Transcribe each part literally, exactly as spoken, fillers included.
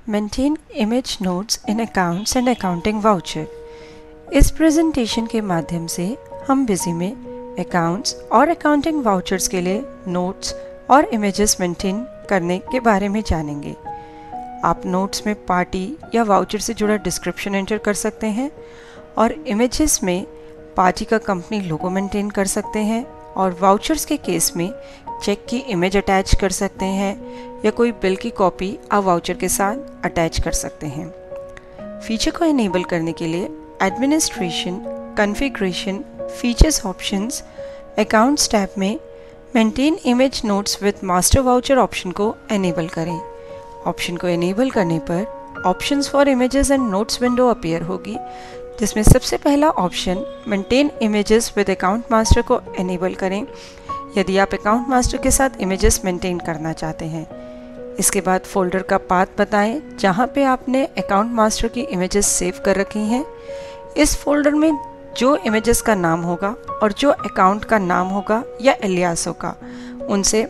Maintain image notes in accounts and accounting voucher. इस presentation के माध्यम से हम बिजी में अकाउंट्स और अकाउंटिंग वाउचर्स के लिए नोट्स और इमेजेस मेंटेन करने के बारे में जानेंगे। आप नोट्स में पार्टी या वाउचर से जुड़ा डिस्क्रिप्शन एंटर कर सकते हैं और इमेजेस में पार्टी का कंपनी लोगो मेंटेन कर सकते हैं और वाउचर्स के केस में चेक की इमेज अटैच कर सकते हैं या कोई बिल की कॉपी आप वाउचर के साथ अटैच कर सकते हैं। फीचर को इनेबल करने के लिए administration, configuration, features options, accounts tab में maintain image notes with master voucher option को इनेबल करें। ऑप्शन को इनेबल करने पर options for images and notes window appear होगी, जिसमें सबसे पहला option maintain images with account master को इनेबल करें यदि आप अकाउंट मास्टर के साथ इमेजेस मेंटेन करना चाहते हैं। इसके बाद फोल्डर का पाथ बताएं जहां पे आपने अकाउंट मास्टर की इमेजेस सेव कर रखी हैं। इस फोल्डर में जो इमेजेस का नाम होगा और जो अकाउंट का नाम होगा या एलियास होगा उनसे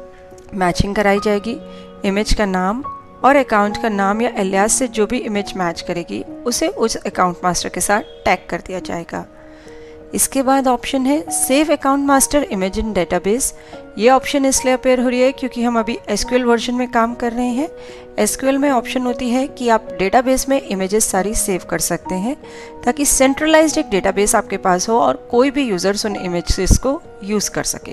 मैचिंग कराई जाएगी। इमेज का नाम और अकाउंट का नाम या एलियास से जो भी इमेज मैच करेगी उसे उस अकाउंट मास्टर के साथ टैग कर दिया जाएगा। इसके बाद ऑप्शन है save account master image in database. ये ऑप्शन इसलिए अपेयर हो रही है क्योंकि हम अभी एसक्यूएल वर्जन में काम कर रहे हैं। एसक्यूएल में ऑप्शन होती है कि आप डेटाबेस में इमेजेस सारी सेव कर सकते हैं ताकि सेंट्रलाइज्ड एक डेटाबेस आपके पास हो और कोई भी यूजर्स उन इमेजेस को यूज़ कर सके।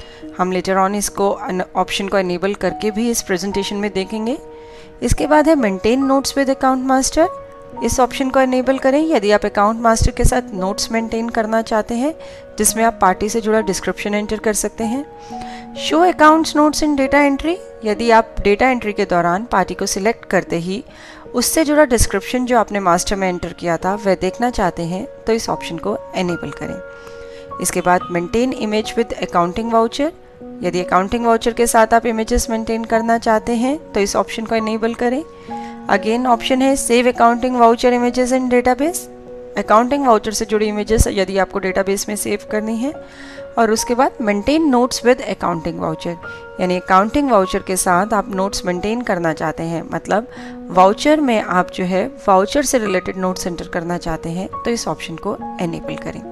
हम लेटर ऑन इसको ऑप्शन को इनेबल करके भी इस प्रेजेंटेशन में देखेंगे। इसके बाद है maintain notes with account master. इस ऑप्शन को इनेबल करें यदि आप अकाउंट मास्टर के साथ नोट्स मेंटेन करना चाहते हैं, जिसमें आप पार्टी से जुड़ा डिस्क्रिप्शन एंटर कर सकते हैं। Show accounts notes in data entry. यदि आप डेटा एंट्री के दौरान पार्टी को सिलेक्ट करते ही उससे जुड़ा डिस्क्रिप्शन जो आपने मास्टर में एंटर किया था वह देखना चाहते हैं तो इस ऑप्शन को इनेबल करें। इसके बाद maintain image with accounting voucher. यदि अकाउंटिंग वाउचर के साथ आप इमेजेस मेंटेन करना चाहते हैं तो इस ऑप्शन को इनेबल करें। अगेन ऑप्शन है save accounting voucher images in database. Accounting voucher से जुड़ी इमेजेस यदि आपको डेटाबेस में सेव करनी है। और उसके बाद maintain notes with accounting voucher, यानी अकाउंटिंग वाउचर के साथ आप नोट्स मेंटेन करना चाहते हैं, मतलब वाउचर में आप जो है वाउचर से रिलेटेड नोट्स एंटर करना चाहते हैं तो इस ऑप्शन को इनेबल करें।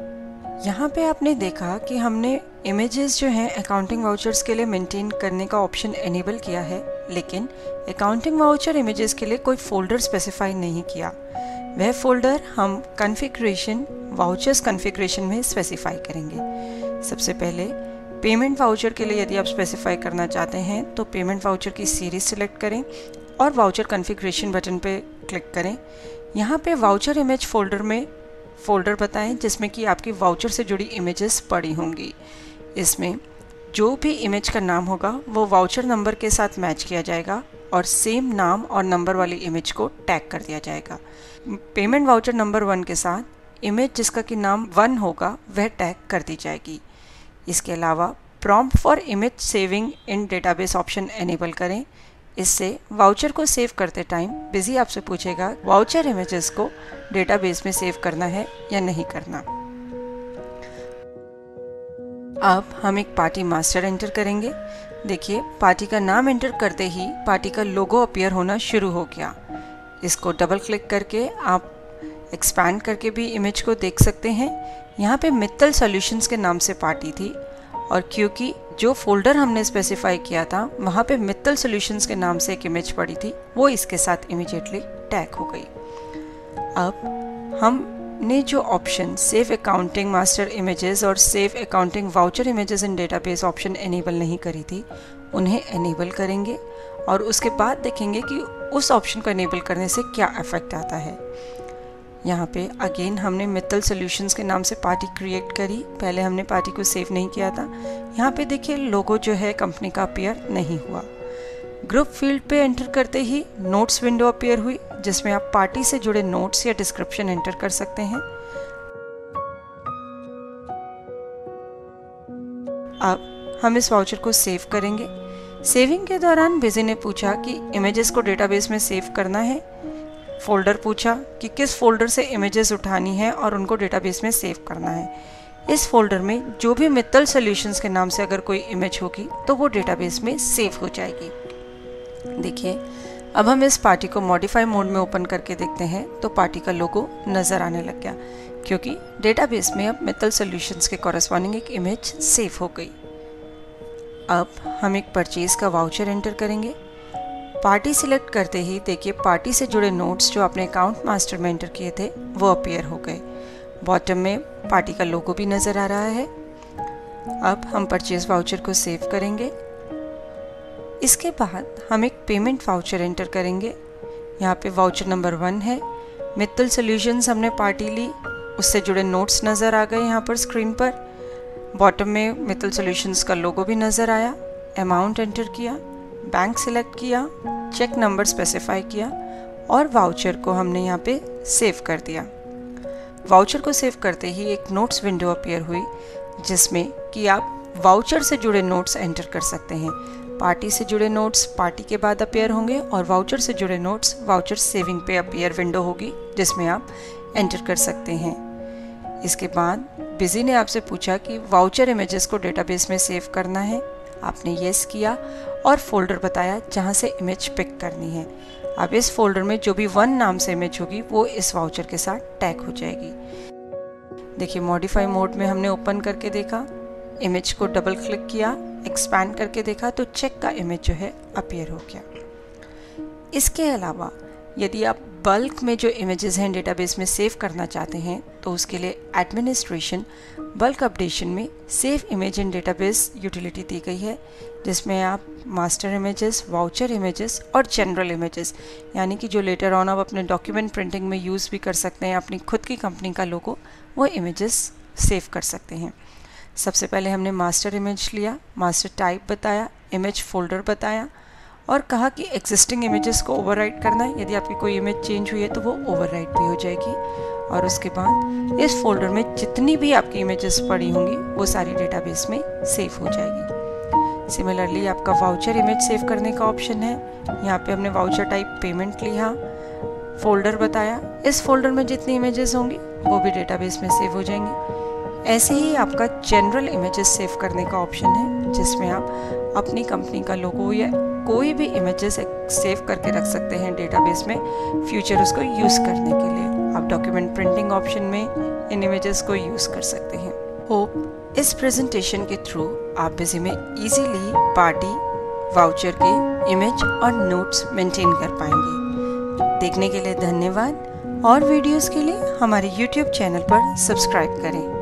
यहाँ पे आपने देखा कि हमने इमेजेस जो हैं अकाउंटिंग वाउचर्स के लिए मेंटेन करने का ऑप्शन इनेबल किया है, लेकिन अकाउंटिंग वाउचर इमेजेस के लिए कोई फोल्डर स्पेसिफाई नहीं किया। वह फोल्डर हम कॉन्फ़िगरेशन वाउचर्स कॉन्फ़िगरेशन में स्पेसिफाई करेंगे। सबसे पहले पेमेंट वाउचर के लिए यदि आप स्पेसिफाई करना चाहते हैं तो पेमेंट वाउचर की सीरीज सिलेक्ट करें और वाउचर कॉन्फ़िगरेशन बटन पे क्लिक करें। यहाँ पे वाउचर इमेज फोल्डर में फोल्डर बताएं जिसमें कि आपकी वाउचर से जुड़ी इमेजेस पड़ी होंगी। इसमें जो भी इमेज का नाम होगा वो वाउचर नंबर के साथ मैच किया जाएगा और सेम नाम और नंबर वाली इमेज को टैग कर दिया जाएगा। पेमेंट वाउचर नंबर वन के साथ इमेज जिसका कि नाम वन होगा वह टैग कर दी जाएगी। इसके अलावा prompt for image saving in database option enable करें। इससे वाउचर को सेव करते टाइम बिजी आपसे पूछेगा वाउचर इमेजेस को डेटाबेस में सेव करना है या नहीं करना। अब हम एक पार्टी मास्टर एंटर करेंगे। देखिए पार्टी का नाम एंटर करते ही पार्टी का लोगो अपीयर होना शुरू हो गया। इसको डबल क्लिक करके आप एक्सपैंड करके भी इमेज को देख सकते हैं। यहाँ पे मित्तल सॉल्यूशंस के नाम से पार्टी थी और क्योंकि जो फोल्डर हमने स्पेसिफाई किया था वहाँ पे मित्तल सॉल्यूशंस के नाम से एक इमेज पड़ी थी, वो इसके साथ इमीडिएटली टैग हो गई। अब हमने जो option save accounting master images और save accounting voucher images in database option enable नहीं करी थी, उन्हें इनेबल करेंगे और उसके बाद देखेंगे कि उस ऑप्शन को इनेबल करने से क्या इफेक्ट आता है। यहाँ पे अगेन हमने मित्तल सॉल्यूशंस के नाम से पार्टी क्रिएट करी। पहले हमने पार्टी को सेव नहीं किया था। यहाँ पे देखिए लोगो जो है कंपनी का अपीयर नहीं हुआ। ग्रुप फील्ड पे एंटर करते ही नोट्स विंडो अपीयर हुई, जिसमें आप पार्टी से जुड़े नोट्स या डिस्क्रिप्शन एंटर कर सकते हैं। अब हम इस वाउचर को सेव करेंगे। सेविंग के दौरान बिजी ने पूछा कि इमेजेस को डेटाबेस में सेव करना है। फोल्डर पूछा कि किस फोल्डर से इमेजेस उठानी है और उनको डेटाबेस में सेव करना है। इस फोल्डर में जो भी मित्तल सॉल्यूशंस के नाम से अगर कोई इमेज होगी तो वो डेटाबेस में सेव हो जाएगी। देखिए अब हम इस पार्टी को मॉडिफाई मोड में ओपन करके देखते हैं तो पार्टी का लोगो नज़र आने लग गया, क्योंकि डेटाबेस में अब मित्तल सॉल्यूशंस के कॉरस्पॉन्डिंग एक इमेज सेव हो गई। अब हम एक परचेज का वाउचर एंटर करेंगे। पार्टी सिलेक्ट करते ही देखिए पार्टी से जुड़े नोट्स जो आपने अकाउंट मास्टर में एंटर किए थे वो अपीयर हो गए। बॉटम में पार्टी का लोगो भी नज़र आ रहा है। अब हम परचेज वाउचर को सेव करेंगे। इसके बाद हम एक पेमेंट वाउचर एंटर करेंगे। यहाँ पे वाउचर नंबर वन है। मित्तल सॉल्यूशंस हमने पार्टी ली, उससे जुड़े नोट्स नज़र आ गए यहाँ पर स्क्रीन पर। बॉटम में मित्तल सॉल्यूशंस का लोगो भी नज़र आया। अमाउंट एंटर किया, बैंक सिलेक्ट किया, चेक नंबर स्पेसिफाई किया और वाउचर को हमने यहाँ पे सेव कर दिया। वाउचर को सेव करते ही एक नोट्स विंडो अपीयर हुई, जिसमें कि आप वाउचर से जुड़े नोट्स एंटर कर सकते हैं। पार्टी से जुड़े नोट्स पार्टी के बाद अपीयर होंगे और वाउचर से जुड़े नोट्स वाउचर सेविंग पे अपीयर विंडो होगी, जिसमें आप एंटर कर सकते हैं। इसके बाद बिजी ने आपसे पूछा कि वाउचर इमेजेस को डेटाबेस में सेव करना है। आपने येस किया और फोल्डर बताया जहां से इमेज पिक करनी है। अब इस फोल्डर में जो भी वन नाम से इमेज होगी वो इस वाउचर के साथ टैग हो जाएगी। देखिए मॉडिफाई मोड में हमने ओपन करके देखा, इमेज को डबल क्लिक किया, एक्सपैंड करके देखा तो चेक का इमेज जो है अपीयर हो गया। इसके अलावा यदि आप बल्क में जो इमेजेस हैं डेटाबेस में सेव करना चाहते हैं तो उसके लिए एडमिनिस्ट्रेशन बल्क अपडेशन में save image in database utility दी गई है, जिसमें आप मास्टर इमेजेस, वाउचर इमेजेस और जनरल इमेजेस, यानी कि जो लेटर ऑन आप अपने डॉक्यूमेंट प्रिंटिंग में यूज़ भी कर सकते हैं, अपनी खुद की कंपनी का लोगो, वो इमेजेस सेव कर सकते हैं। सबसे पहले हमने मास्टर इमेज लिया, मास्टर टाइप बताया, इमेज फोल्डर बताया और कहा कि एग्जिस्टिंग इमेजेस को ओवरराइट करना है। यदि आपकी कोई इमेज चेंज हुई है तो वो ओवरराइट भी हो जाएगी। और उसके बाद इस फोल्डर में जितनी भी आपकी इमेजेस पड़ी होंगी वो सारी डेटाबेस में सेव हो जाएगी। सिमिलरली आपका वाउचर इमेज सेव करने का ऑप्शन है। यहाँ पे हमने वाउचर टाइप पेमेंट लिया, फोल्डर बताया, इस फोल्डर में जितनी इमेजेस होंगी वो भी डेटाबेस में सेव हो जाएंगी। ऐसे ही आपका जनरल इमेजेस सेव करने का ऑप्शन है, जिसमें आप अपनी कंपनी का लोगो या कोई भी इमेजेस सेव करके रख सकते हैं डेटाबेस में, फ्यूचर उसको यूज़ करने के लिए। आप डॉक्यूमेंट प्रिंटिंग ऑप्शन में इन इमेजेस को यूज़ कर सकते हैं। होप इस प्रेजेंटेशन के थ्रू आप बिजी में इजीली पार्टी, वाउचर के इमेज और नोट्स मेंटेन कर पाएंगे। देखने के लिए धन्यवाद और वीडियोस के लिए हमारे यूट्यूब चैनल पर सब्सक्राइब करें।